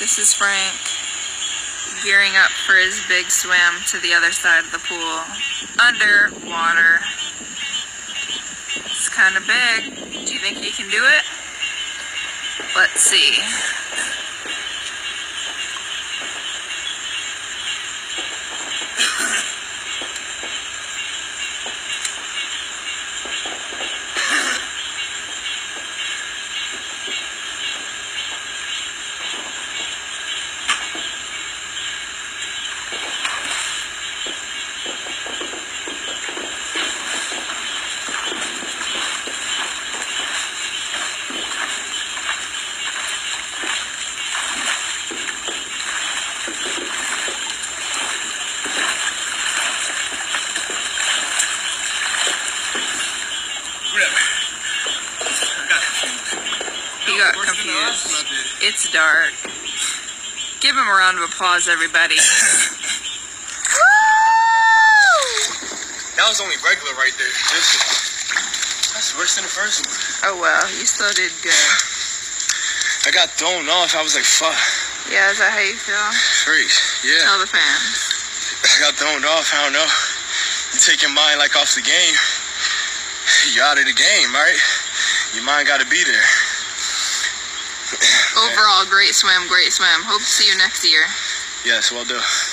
This is Frank gearing up for his big swim to the other side of the pool. Underwater. It's kind of big. Do you think he can do it? Let's see. He got confused. It's dark. Give him a round of applause, everybody. That was only regular right there. That's worse than the first one. Oh well, you still did good. I got thrown off. I was like, fuck. Yeah, is that how you feel? Freak. Yeah. Tell the fans. I got thrown off. I don't know. You take your mind like off the game. You're out of the game, right? Your mind got to be there. Overall, great swim, great swim. Hope to see you next year. Yes, will do.